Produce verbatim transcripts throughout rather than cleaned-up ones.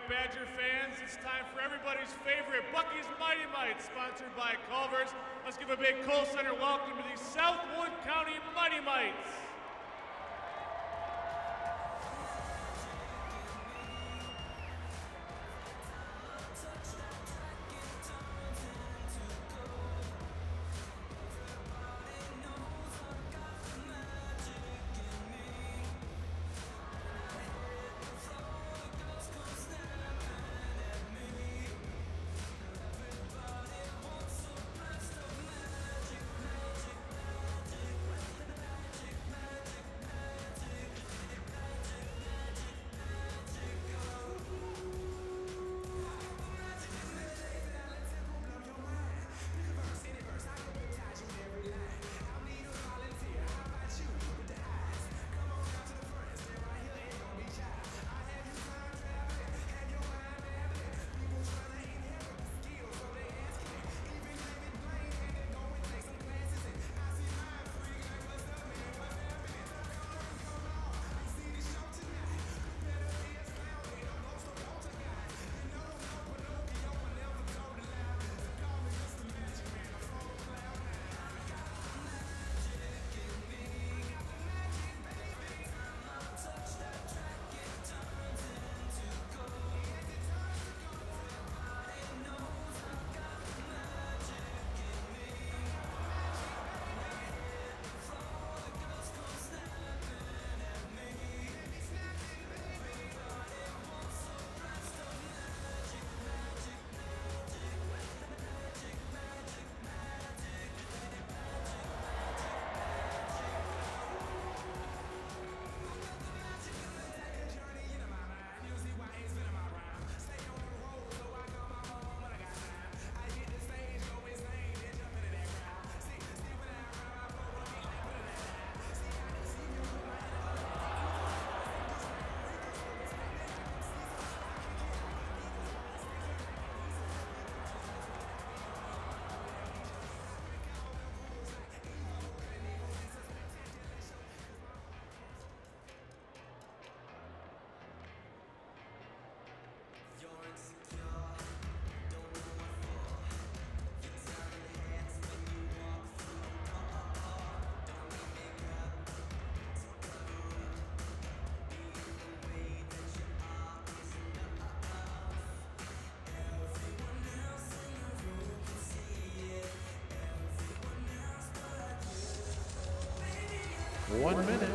Badger fans, it's time for everybody's favorite Bucky's Mighty Mites, sponsored by Culver's. Let's give a big Cole Center welcome to the Southwood County Mighty Mites. One minute.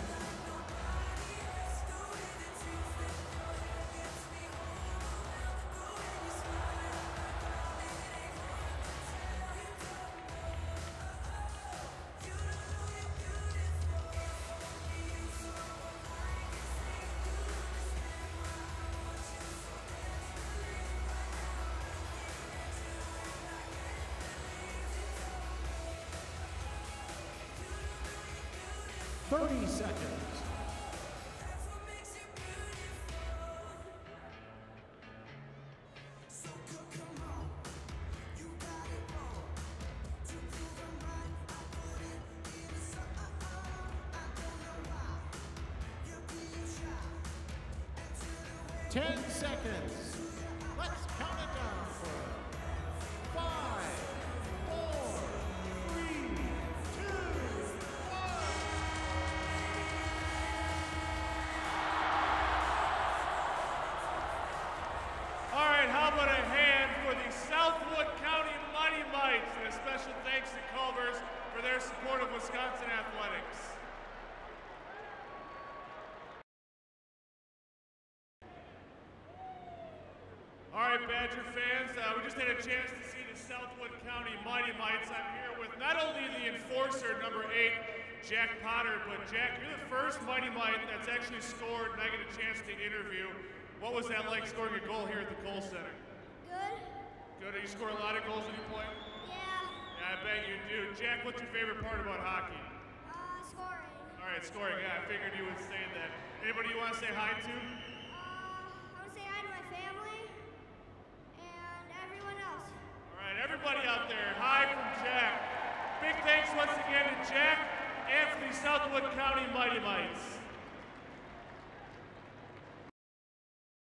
Thirty seconds. Ten seconds. Let's count it down for five, four, three, two, one. All right, how about a hand for the Southwood County Mighty Mites, and a special thanks to Culver's for their support of Wisconsin athletics. All right, Badger fans, uh, we just had a chance to see the Southwood County Mighty Mites. I'm here with not only the enforcer, number eight, Jack Potter, but Jack, you're the first Mighty Mite that's actually scored, and I get a chance to interview. What was that like scoring a goal here at the Cole Center? Good. Good. You score a lot of goals when you play? Yeah. Yeah, I bet you do. Jack, what's your favorite part about hockey? Uh, scoring. All right, scoring. Yeah, I figured you would say that. Anybody you want to say hi to? Uh, I would say hi to my family and everyone else. All right, everybody out there, hi from Jack. Big thanks once again to Jack and for the Southwood County Mighty Mites.